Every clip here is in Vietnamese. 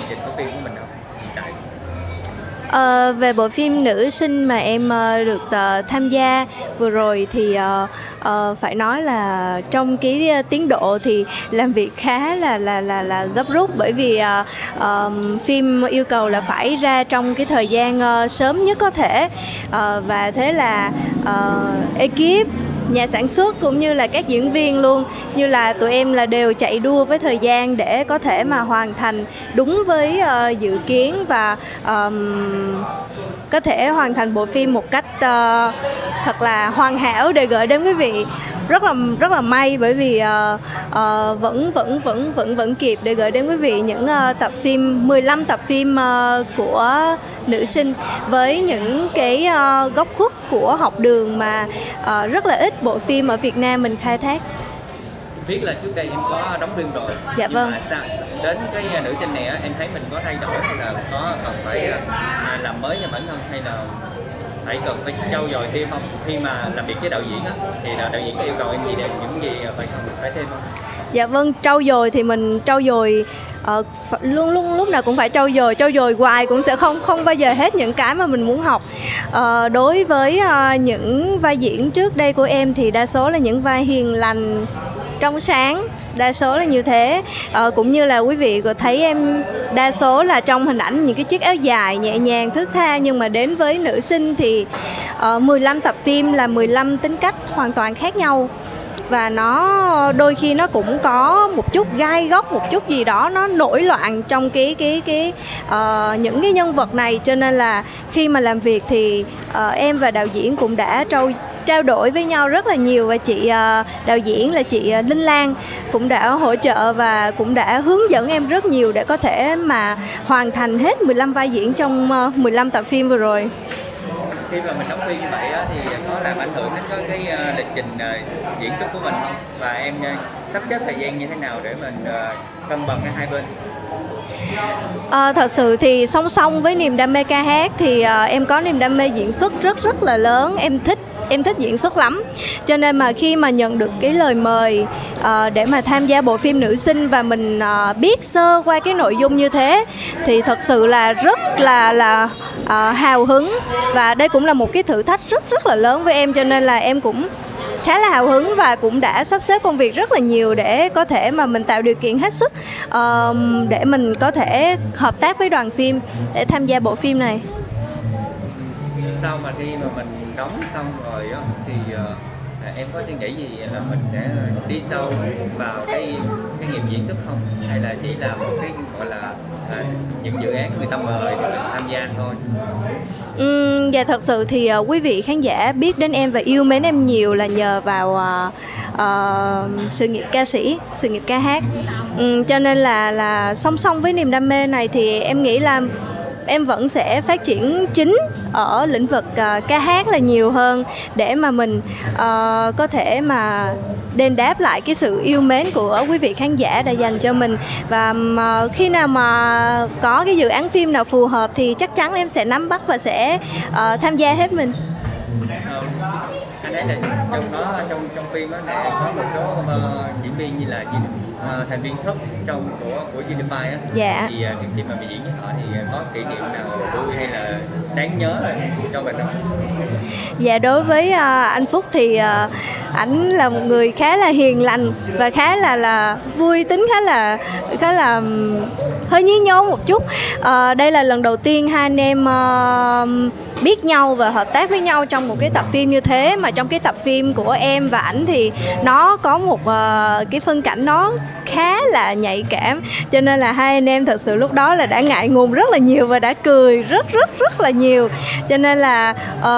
trình của phim của mình không hiện tại? Về bộ phim nữ sinh mà em được tham gia vừa rồi thì phải nói là trong cái tiến độ thì làm việc khá là gấp rút, bởi vì phim yêu cầu là phải ra trong cái thời gian sớm nhất có thể, và thế là ekip, nhà sản xuất cũng như là các diễn viên luôn, như là tụi em là đều chạy đua với thời gian để có thể mà hoàn thành đúng với dự kiến và có thể hoàn thành bộ phim một cách thật là hoàn hảo để gửi đến quý vị. Rất là may, bởi vì vẫn kịp để gửi đến quý vị những tập phim, 15 tập phim của nữ sinh với những cái góc khuất của học đường mà rất là ít bộ phim ở Việt Nam mình khai thác. Biết là trước đây em có đóng phim rồi. Dạ vâng. Sao đến cái nữ sinh này em thấy mình có thay đổi hay là có cần phải làm mới cho bản thân, hay là phải cần phải trau dồi thêm không? Khi mà làm việc với đạo diễn thì là đạo diễn có yêu cầu em gì để những gì phải thêm không? Dạ vâng, trau dồi thì mình trau dồi luôn lúc nào cũng phải trau dồi hoài cũng sẽ không bao giờ hết những cái mà mình muốn học. Đối với những vai diễn trước đây của em thì đa số là những vai hiền lành, trong sáng, đa số là như thế. Cũng như là quý vị có thấy em đa số là trong hình ảnh những cái chiếc áo dài nhẹ nhàng thướt tha, nhưng mà đến với nữ sinh thì 15 tập phim là 15 tính cách hoàn toàn khác nhau, và nó đôi khi nó cũng có một chút gai góc, một chút gì đó nó nổi loạn trong những cái nhân vật này, cho nên là khi mà làm việc thì em và đạo diễn cũng đã trao đổi với nhau rất là nhiều, và chị đạo diễn là chị Linh Lan cũng đã hỗ trợ và cũng đã hướng dẫn em rất nhiều để có thể mà hoàn thành hết 15 vai diễn trong 15 tập phim vừa rồi. Khi mà mình đóng phim như vậy thì có làm ảnh hưởng đến cái lịch trình diễn xuất của mình không? Và em sắp xếp thời gian như thế nào để mình cân bằng hai bên? Thật sự thì song song với niềm đam mê ca hát thì em có niềm đam mê diễn xuất rất là lớn. Em thích diễn xuất lắm, cho nên mà khi mà nhận được cái lời mời để mà tham gia bộ phim nữ sinh và mình biết sơ qua cái nội dung như thế thì thật sự là rất là hào hứng, và đây cũng là một cái thử thách rất là lớn với em, cho nên là em cũng khá là hào hứng và cũng đã sắp xếp công việc rất là nhiều để có thể mà mình tạo điều kiện hết sức để mình có thể hợp tác với đoàn phim để tham gia bộ phim này. Sau mà khi mà mình đóng xong rồi thì em có suy nghĩ gì là mình sẽ đi sâu vào cái nghiệp diễn xuất không, hay là chỉ là một cái gọi là những dự án người ta mời thì mình tham gia thôi? Dạ thật sự thì quý vị khán giả biết đến em và yêu mến em nhiều là nhờ vào sự nghiệp ca sĩ, sự nghiệp ca hát. Cho nên là song song với niềm đam mê này thì em nghĩ là em vẫn sẽ phát triển chính ở lĩnh vực ca hát là nhiều hơn, để mà mình có thể mà đền đáp lại cái sự yêu mến của quý vị khán giả đã dành cho mình. Và khi nào mà có cái dự án phim nào phù hợp thì chắc chắn em sẽ nắm bắt và sẽ tham gia hết mình. Anh thấy là trong phim đó này có một số diễn viên như là thành viên thấp của Unify á. Dạ. Thì khi mà diễn với họ thì có kỷ niệm nào vui hay là đáng nhớ là cho bạn không? Dạ, đối với anh Phúc thì ảnh là một người khá là hiền lành và khá là vui tính, khá là hơi nhí nhố một chút. Đây là lần đầu tiên hai anh em biết nhau và hợp tác với nhau trong một cái tập phim như thế, mà trong cái tập phim của em và ảnh thì nó có một cái phân cảnh nó khá là nhạy cảm, cho nên là hai anh em thật sự lúc đó là đã ngại ngùng rất là nhiều và đã cười rất là nhiều, cho nên là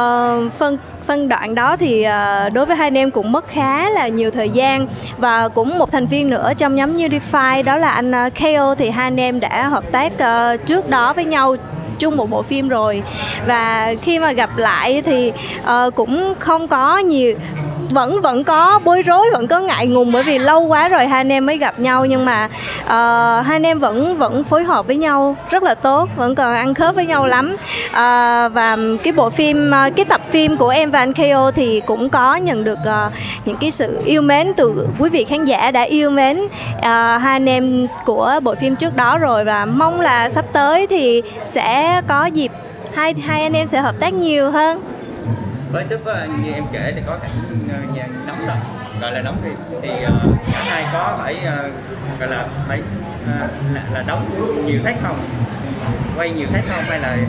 phân đoạn đó thì đối với hai anh em cũng mất khá là nhiều thời gian. Và cũng một thành viên nữa trong nhóm Unify đó là anh KO, thì hai anh em đã hợp tác trước đó với nhau chung một bộ phim rồi, và khi mà gặp lại thì cũng không có nhiều, vẫn có bối rối, vẫn có ngại ngùng bởi vì lâu quá rồi hai anh em mới gặp nhau, nhưng mà hai anh em vẫn phối hợp với nhau rất là tốt, vẫn còn ăn khớp với nhau lắm. Và cái bộ phim, cái tập phim của em và anh KO thì cũng có nhận được những cái sự yêu mến từ quý vị khán giả đã yêu mến hai anh em của bộ phim trước đó rồi, và mong là sắp tới thì sẽ có dịp hai anh em sẽ hợp tác nhiều hơn. Với trước như em kể thì có cảnh nóng rồi, gọi là nóng thì cả hai có phải gọi là phải là đóng nhiều thách không, quay nhiều thách không, hay là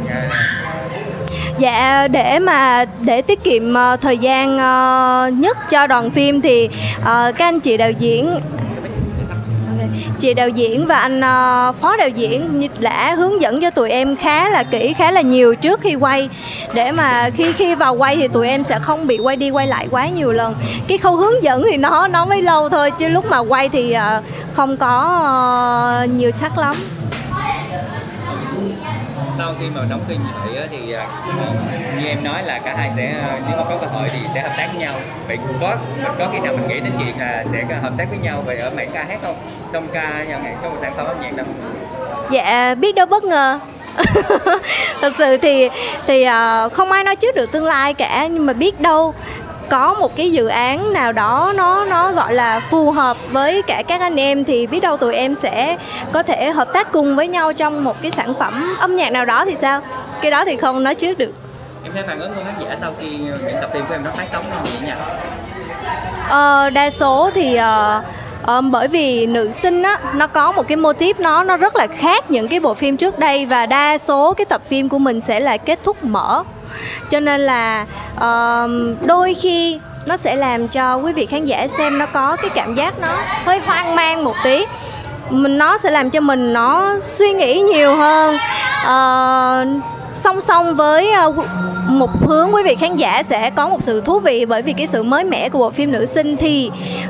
Dạ, để tiết kiệm thời gian nhất cho đoàn phim thì các anh chị đạo diễn, chị đạo diễn và anh phó đạo diễn đã hướng dẫn cho tụi em khá là kỹ, khá là nhiều trước khi quay, để mà khi vào quay thì tụi em sẽ không bị quay đi quay lại quá nhiều lần. Cái khâu hướng dẫn thì nó mới lâu thôi, chứ lúc mà quay thì không có nhiều chắc lắm. sau khi mà đóng phim như vậy thì như em nói là cả hai sẽ, nếu mà có cơ hội thì sẽ hợp tác với nhau. Vậy mình có khi nào mình nghĩ đến chuyện là sẽ hợp tác với nhau về ở mảng ca hát không, trong một sản phẩm âm nhạc đâu? Dạ, biết đâu bất ngờ. Thật sự thì không ai nói trước được tương lai cả, nhưng mà biết đâu có một cái dự án nào đó nó gọi là phù hợp với cả các anh em thì biết đâu tụi em sẽ có thể hợp tác cùng với nhau trong một cái sản phẩm âm nhạc nào đó thì sao? Cái đó thì không nói trước được. Em thấy phản ứng của khán giả sau khi những tập phim của em nó phát sóng như thế nào? Đa số thì bởi vì nữ sinh á, nó có một cái mô típ nó rất là khác những cái bộ phim trước đây, và đa số cái tập phim của mình sẽ là kết thúc mở, cho nên là đôi khi nó sẽ làm cho quý vị khán giả xem nó có cái cảm giác nó hơi hoang mang một tí. Nó sẽ làm cho mình nó suy nghĩ nhiều hơn. Song song với một hướng quý vị khán giả sẽ có một sự thú vị, bởi vì cái sự mới mẻ của bộ phim nữ sinh thì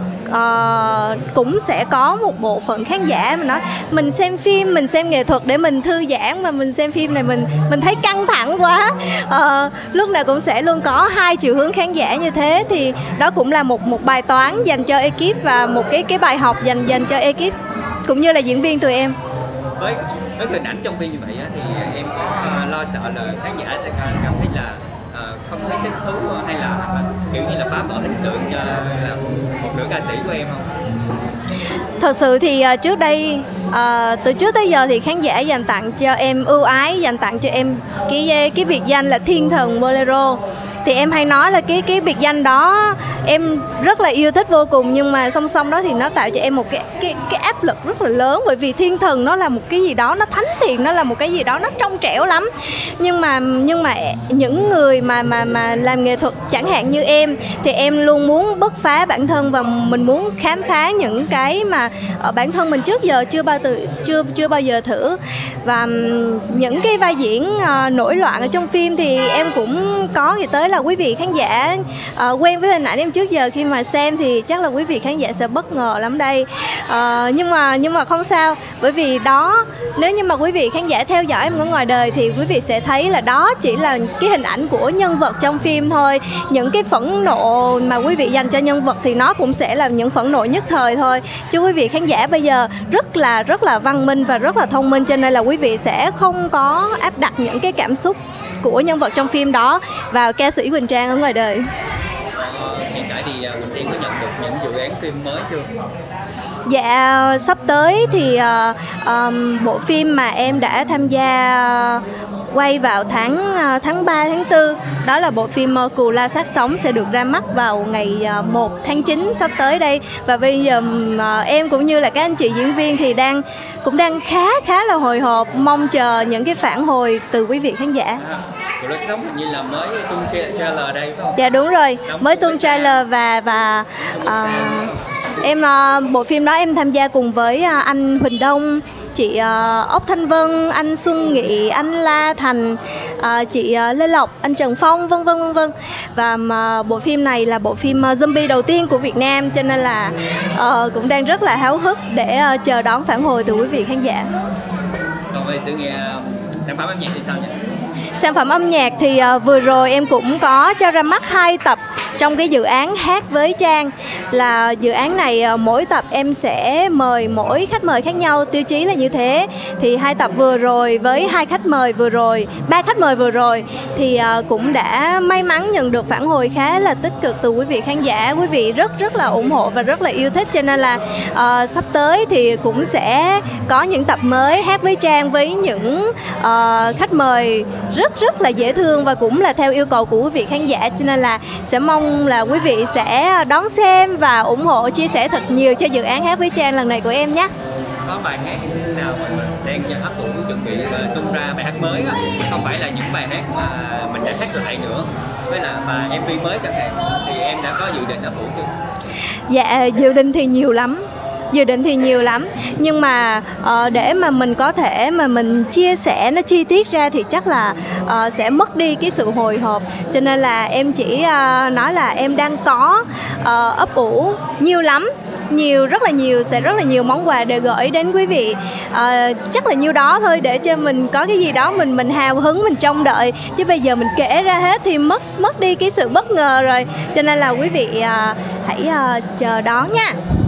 cũng sẽ có một bộ phận khán giả mà nói mình xem phim, mình xem nghệ thuật để mình thư giãn, mà mình xem phim này mình thấy căng thẳng quá. Lúc nào cũng sẽ luôn có hai chiều hướng khán giả như thế, thì đó cũng là một bài toán dành cho ekip và một cái bài học dành cho ekip cũng như là diễn viên tụi em. Với hình ảnh trong phim như vậy thì em có lo sợ là khán giả sẽ cảm thấy là không thấy thích thú, hay là kiểu như là phá vỡ hình tượng là một nửa ca sĩ của em không? Thật sự thì trước đây, từ trước tới giờ thì khán giả dành tặng cho em ưu ái, dành tặng cho em cái biệt danh là Thiên Thần Bolero. Thì em hay nói là cái biệt danh đó em rất là yêu thích vô cùng, nhưng mà song song đó thì nó tạo cho em một cái áp lực rất là lớn, bởi vì thiên thần nó là một cái gì đó nó thánh thiện, nó là một cái gì đó nó trong trẻo lắm. Nhưng mà những người mà làm nghệ thuật chẳng hạn như em thì em luôn muốn bứt phá bản thân, và mình muốn khám phá những cái mà ở bản thân mình trước giờ chưa bao giờ thử. Và những cái vai diễn nổi loạn ở trong phim thì em cũng có nghĩ tới là quý vị khán giả quen với hình ảnh em trước giờ, khi mà xem thì chắc là quý vị khán giả sẽ bất ngờ lắm đây. Nhưng mà không sao, bởi vì đó, nếu như mà quý vị khán giả theo dõi em ở ngoài đời thì quý vị sẽ thấy là đó chỉ là cái hình ảnh của nhân vật trong phim thôi. Những cái phẫn nộ mà quý vị dành cho nhân vật thì nó cũng sẽ là những phẫn nộ nhất thời thôi, chứ quý vị khán giả bây giờ rất là văn minh và rất là thông minh, cho nên là quý vị sẽ không có áp đặt những cái cảm xúc của nhân vật trong phim đó vào ca sĩ Quỳnh Trang ở ngoài đời. Hiện tại thì Quỳnh Trang có nhận được những dự án phim mới chưa? Dạ, sắp tới thì bộ phim mà em đã tham gia quay vào tháng 3, tháng 4, đó là bộ phim Cù La Sát Sống sẽ được ra mắt vào ngày 1 tháng 9 sắp tới đây. Và bây giờ em cũng như là các anh chị diễn viên thì cũng đang khá là hồi hộp, mong chờ những cái phản hồi từ quý vị khán giả. Cù La Sát Sống hình như là mới tung trailer đây phải không? Dạ đúng rồi, mới tung trailer và em bộ phim đó em tham gia cùng với anh Huỳnh Đông, chị Ốc Thanh Vân, anh Xuân Nghị, anh La Thành, chị Lê Lộc, anh Trần Phong, vân vân. Và bộ phim này là bộ phim zombie đầu tiên của Việt Nam, cho nên là cũng đang rất là háo hức để chờ đón phản hồi từ quý vị khán giả. Còn về sự nghe sản phẩm âm nhạc thì sao nhỉ? Sản phẩm âm nhạc thì vừa rồi em cũng có cho ra mắt 2 tập trong cái dự án Hát với Trang. Là dự án này mỗi tập em sẽ mời mỗi khách mời khác nhau, tiêu chí là như thế. Thì 2 tập vừa rồi với 2 khách mời vừa rồi, 3 khách mời vừa rồi thì cũng đã may mắn nhận được phản hồi khá là tích cực từ quý vị khán giả. Quý vị rất là ủng hộ và rất là yêu thích, cho nên là sắp tới thì cũng sẽ có những tập mới Hát với Trang với những khách mời rất là dễ thương và cũng là theo yêu cầu của quý vị khán giả, cho nên là sẽ mong là quý vị sẽ đón xem và ủng hộ, chia sẻ thật nhiều cho dự án Hát với Trang lần này của em nhé. Có bài hát nào mà mình đang ấp ủ chuẩn bị tung ra bài hát mới á, không phải là những bài hát mà mình đã hát lại nữa, với là mà MV mới chẳng hạn, thì em đã có dự định ấp ủ chưa? Dạ, dự định thì nhiều lắm, nhưng mà để mà mình có thể mà mình chia sẻ nó chi tiết ra thì chắc là sẽ mất đi cái sự hồi hộp, cho nên là em chỉ nói là em đang có ấp ủ nhiều lắm, rất là nhiều món quà để gửi đến quý vị. Chắc là nhiêu đó thôi, để cho mình có cái gì đó mình hào hứng, mình trông đợi, chứ bây giờ mình kể ra hết thì mất đi cái sự bất ngờ rồi, cho nên là quý vị hãy chờ đón nha.